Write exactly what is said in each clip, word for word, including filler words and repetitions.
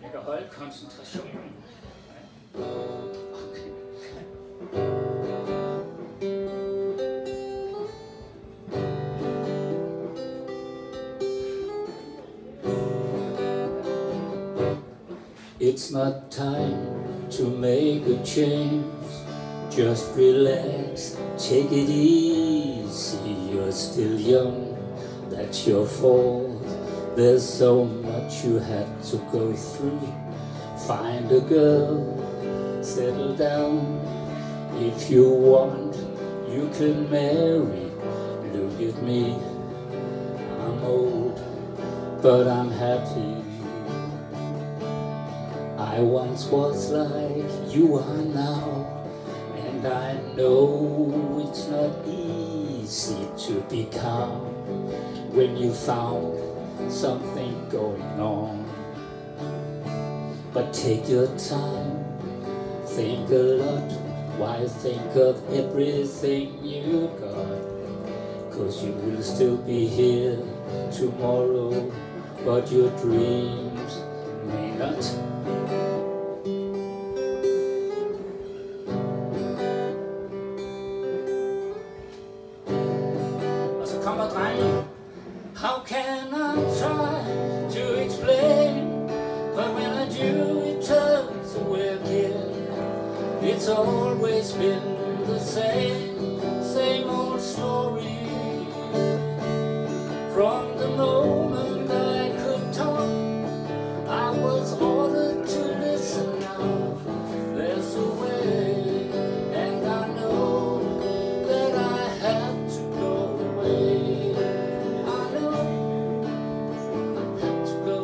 Jeg kan holde koncentrationen. Okay. It's not time to make a change. Just relax, take it easy. You're still young, that's your fault. There's so much you had to go through. Find a girl, settle down. If you want, you can marry. Look at me, I'm old, but I'm happy. I once was like you are now, and I know it's not easy to be calm when you found something going on. But take your time, think a lot. Why think of everything you got? Cause you will still be here tomorrow, but your dreams may not. Come on, drenge. How can I try to explain? But when I do, it turns away again. It's always been the same, same old story. From the moment I could talk, I was ordered to listen. Now there's a way, and I know that I have to go away. I know I have to go.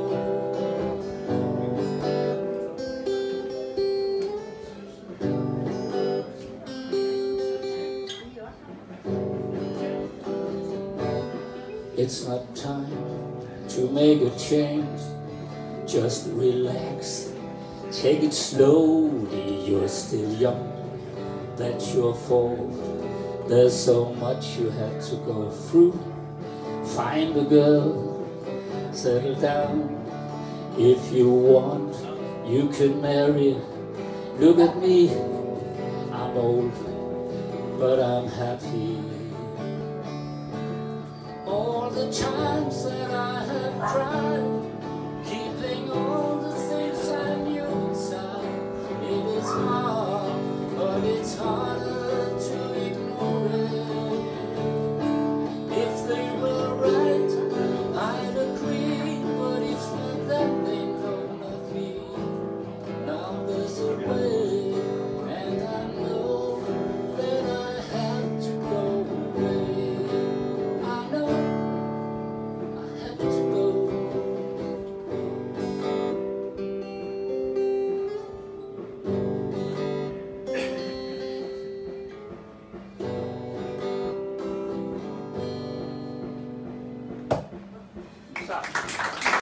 It's not time to make a change. Just relax, take it slowly. You're still young, that's your fault. There's so much you have to go through. Find a girl, settle down. If you want, you can marry. Look at me, I'm old, but I'm happy. All the times that I have tried